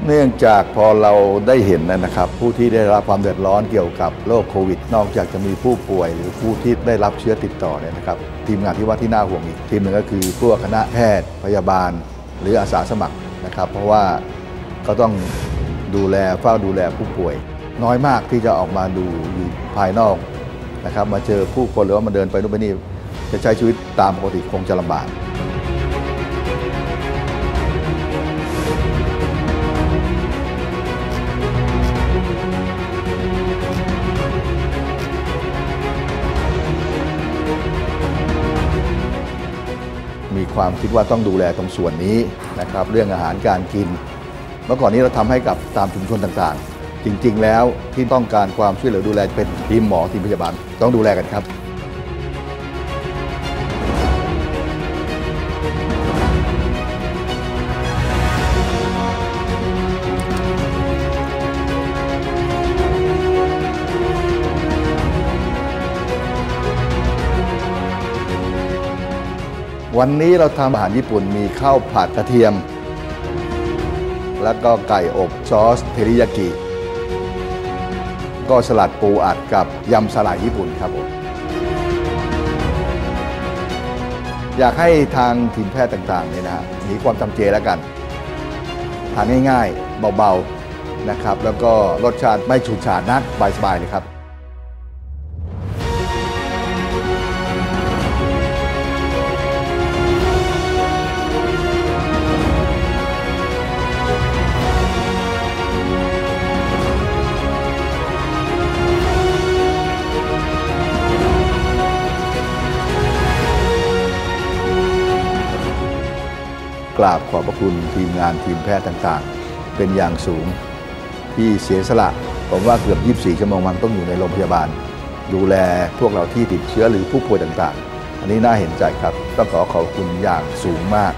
เนื่องจากพอเราได้เห็นนะครับผู้ที่ได้รับความเดือดร้อนเกี่ยวกับโรคโควิดนอกจากจะมีผู้ป่วยหรือผู้ที่ได้รับเชื้อติดต่อเนี่ยนะครับทีมงานที่ว่าที่น่าห่วงอีกทีมหนึ่งก็คือพวกคณะแพทย์พยาบาลหรืออาสาสมัครนะครับเพราะว่าก็ต้องเฝ้าดูแลผู้ป่วยน้อยมากที่จะออกมาดูอยู่ภายนอกนะครับมาเจอผู้คนหรือว่ามาเดินไปนู่นไปนี่จะใช้ชีวิตตามปกติคงจะลำบากมีความคิดว่าต้องดูแลตรงส่วนนี้นะครับเรื่องอาหารการกินเมื่อก่อนนี้เราทำให้กับตามชุมชนต่างๆจริงๆแล้วที่ต้องการความช่วยเหลือดูแลเป็นทีมหมอทีมพยาบาลต้องดูแลกันครับวันนี้เราทำอาหารญี่ปุ่นมีข้าวผัดกระเทียมแล้วก็ไก่อบซอสเทริยากิก็สลัดปูอัดกับยำสาหร่ายญี่ปุ่นครับผมอยากให้ทางทีมแพทย์ต่างๆเนี่ยนะมีความจำเจแล้วกันทานง่ายๆเบาๆนะครับแล้วก็รสชาติไม่ฉูดฉาดนักสบายๆเลยครับกราบขอบพระคุณทีมงานทีมแพทย์ต่างๆเป็นอย่างสูงที่เสียสละผมว่าเกือบ24 ชั่วโมงมันต้องอยู่ในโรงพยาบาลดูแลพวกเราที่ติดเชื้อหรือผู้ป่วยต่างๆอันนี้น่าเห็นใจครับต้องขอบคุณอย่างสูงมาก